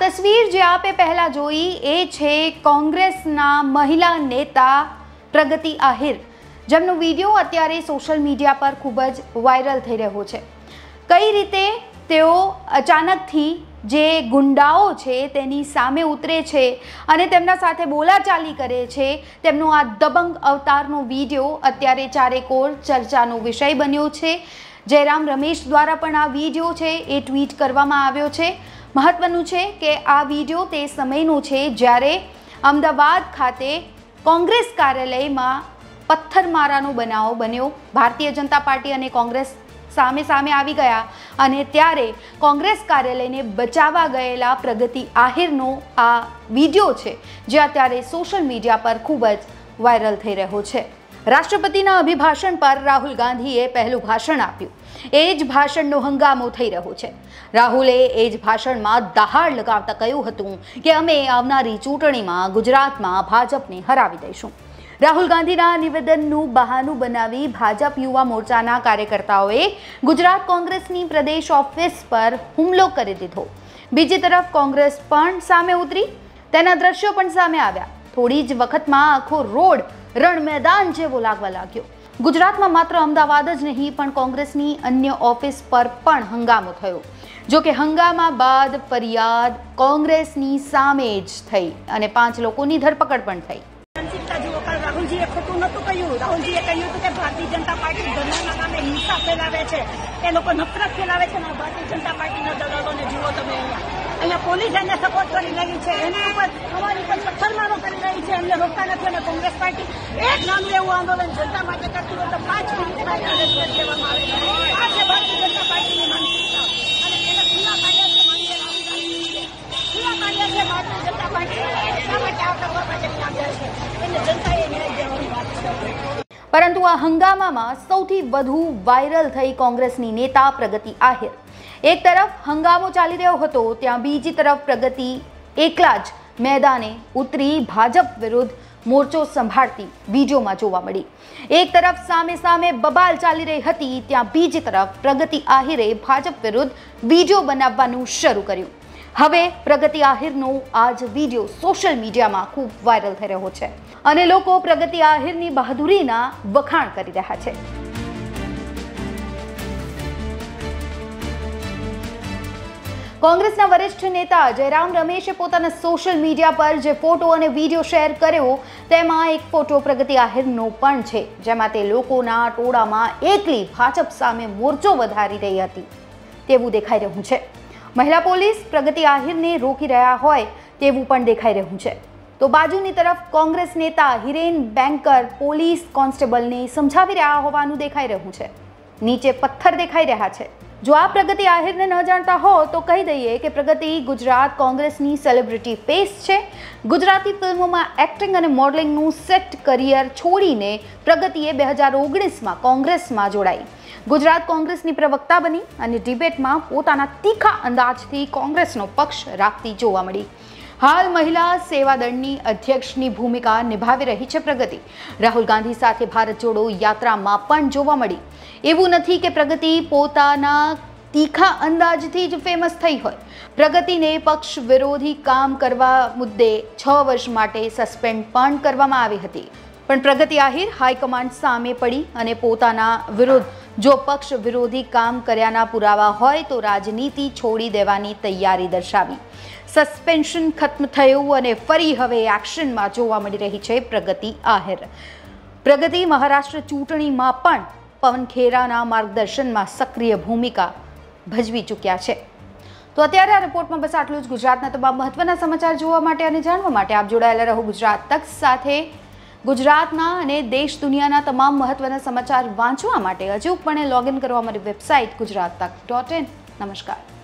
તસવીર જે આપે પહેલા જોઈ એ છે કોંગ્રેસના મહિલા નેતા પ્રગતિ આહિર, જેમનો વિડીયો અત્યારે સોશિયલ મીડિયા પર ખૂબ જ વાયરલ થઈ રહ્યો છે। કઈ રીતે તેઓ અચાનકથી જે ગુંડાઓ છે તેની સામે ઉતરે છે અને તેમના સાથે બોલાચાલી કરે છે, તેમનો આ દબંગ અવતારનો વિડીયો અત્યારે ચારેકોર ચર્ચાનો વિષય બન્યો છે। જયરામ રમેશ દ્વારા પણ આ વિડીયો છે એ ટ્વીટ કરવામાં આવ્યો છે। મહત્વનું છે કે આ વિડીયો તે સમયનો છે જ્યારે અમદાવાદ ખાતે કોંગ્રેસ કાર્યાલયમાં પથ્થરમારાનો બનાવ બન્યો। ભારતીય જનતા પાર્ટી અને કોંગ્રેસ સામે સામે આવી ગયા અને ત્યારે કોંગ્રેસ કાર્યાલયને બચાવવા ગયેલા પ્રગતિ આહિરનો આ વિડીયો છે જે અત્યારે સોશિયલ મીડિયા પર ખૂબ જ વાયરલ થઈ રહ્યો છે। રાષ્ટ્રપતિના અભિભાષણ પર રાહુલ ગાંધીએ પહેલું ભાષણ આપ્યું, એ જ ભાષણનો હંગામો થઈ રહ્યો છે। રાહુલે એ જ ભાષણમાં દહાડ લગાવતા કહ્યું હતું કે અમે આવનારી ચૂંટણીમાં ગુજરાતમાં ભાજપને હરાવી દઈશું। રાહુલ ગાંધીના નિવેદનનું બહાનું બનાવી ભાજપ યુવા મોરચાના કાર્યકર્તાઓએ ગુજરાત કોંગ્રેસની પ્રદેશ ઓફિસ પર હુમલો કરી દીધો। બીજી તરફ કોંગ્રેસ પણ સામે ઉતરી, તેના દ્રશ્યો પણ સામે આવ્યા। થોડી જ વખતમાં આખો રોડ રણ મેદાન જેવો લાગવા લાગ્યો। ગુજરાતમાં માત્ર અમદાવાદ જ નહીં પણ કોંગ્રેસની અન્ય ઓફિસ પર પણ હંગામો થયો। જો કે હંગામા બાદ ફરિયાદ કોંગ્રેસની સામે જ થઈ અને 5 લોકોની ધરપકડ પણ થઈ। રાહુલજીએ ખોટું નહોતું કહ્યું। રાહુલજીએ કહ્યું હતું કે ભારતીય જનતા પાર્ટી ધર્મના નામે હિંસા ફેલાવે છે, એ લોકો નફરત ફેલાવે છે અને ભારતીય જનતા પાર્ટીના દલાલોને જુઓ તમે અહીંયા પોલીસ એને સપોર્ટ કરી રહી છે, એના ઉપર અમારી ઉપર પથ્થરમારો કરી રહી છે, એમને રોકતા નથી। અને કોંગ્રેસ પાર્ટી એક નાનું એવું આંદોલન જનતા માટે કરતી હોય તો 5 મિનિટમાં આદેશ કરી દેવામાં આવે છે। આ છે ભારતીય જનતા પાર્ટીની માનસિકતા અને એને ખુલ્લા કાઢ્યા છે માનીએ રાહુલ ગાંધી ખુલ્લા કાઢ્યા છે ભારતીય જનતા પાર્ટી શા માટે આ કરવા માટે આવ્યા છે, એને જનતાએ ન્યાય દેવાની વાત છે। પરંતુ આ હંગામામાં સૌથી વધુ વાયરલ થઈ કોંગ્રેસની નેતા પ્રગતિ આહિર। એક તરફ હંગામો ચાલી રહ્યો હતો, ત્યાં બીજી તરફ પ્રગતિ એકલા જ મેદાને ઉતરી ભાજપ વિરુદ્ધ મોરચો સંભાળતી વિડીયોમાં જોવા મળી। એક તરફ સામે સામે બબાલ ચાલી રહી હતી, ત્યાં બીજી તરફ પ્રગતિ આહિરે ભાજપ વિરુદ્ધ વિડીયો બનાવવાનું શરૂ કર્યું। હવે પ્રગતિ આહિરનો આ જ વિડીયો સોશિયલ મીડિયામાં ખૂબ વાયરલ થઈ રહ્યો છે અને લોકો પ્રગતિ આહિરની બહાદુરીના વખાણ કરી રહ્યા છે। કોંગ્રેસના વરિષ્ઠ નેતા જયરામ રમેશે પોતાના સોશિયલ મીડિયા પર જે ફોટો અને વિડીયો શેર કર્યો તેમાં એક ફોટો પ્રગતિ આહિરનો પણ છે, જેમાં તે લોકોના ટોળામાં એકલી ભાજપ સામે મોરચો વધારી રહી હતી તેવું દેખાઈ રહ્યું છે। મહિલા પોલીસ પ્રગતિ આહિરને રોકી રહ્યા હોય તેવું પણ દેખાઈ રહ્યું છે, તો બાજુની તરફ કોંગ્રેસ નેતા હિરેન બેંકર પોલીસ કોન્સ્ટેબલને સમજાવી રહ્યા હોવાનું દેખાઈ રહ્યું છે। નીચે પથ્થર દેખાઈ રહ્યા છે। જો આ પ્રગતિ આહિરને ન જાણતા હો તો કહી દઈએ કે પ્રગતિ ગુજરાત કોંગ્રેસની સેલિબ્રિટી ફેસ છે। ગુજરાતી ફિલ્મોમાં એક્ટિંગ અને મોડલિંગનું સેટ કરિયર છોડીને પ્રગતિએ 2019માં કોંગ્રેસમાં જોડાઈ, ગુજરાત કોંગ્રેસની પ્રવક્તા બની અને ડિબેટમાં પોતાના તીખા અંદાજથી કોંગ્રેસનો પક્ષ રાખતી જોવા મળી। હાલ મહિલા સેવા દળની અધ્યક્ષની ભૂમિકા નિભાવી રહી છે પ્રગતિ। રાહુલ ગાંધી સાથે ભારત જોડો યાત્રામાં પણ જોવા મળી। એવું નથી કે પ્રગતિ પોતાના તીખા અંદાજથી જ ફેમસ થઈ હોય। પ્રગતિને પક્ષ વિરોધી કામ કરવા મુદ્દે 6 વર્ષ માટે સસ્પેન્ડ પણ કરવામાં આવી હતી, પણ પ્રગતિ આહિર હાઈકમાન્ડ સામે પડી અને પોતાના વિરુદ્ધ જો પક્ષ વિરોધી કામ કર્યાના પુરાવા હોય તો રાજનીતિ છોડી દેવાની તૈયારી દર્શાવી। સસ્પેન્શન ખત્મ થયું અને ફરી હવે એક્શનમાં જોવા મળી રહી છે પ્રગતિ આહિર। પ્રગતિ મહારાષ્ટ્ર ચૂંટણીમાં પણ પવન ખેરાના માર્ગદર્શનમાં સક્રિય ભૂમિકા ભજવી ચૂક્યા છે। તો અત્યારે આ રિપોર્ટમાં બસ આટલું જ। ગુજરાતના તમામ મહત્વના સમાચાર જોવા માટે અને જાણવા માટે આપ જોડાયેલા રહો ગુજરાત તક સાથે। ગુજરાતના અને દેશ દુનિયાના તમામ મહત્વના સમાચાર વાંચવા માટે અચૂકપણે લોગિન કરવા મારી વેબસાઇટ gujarattak.in। નમસ્કાર।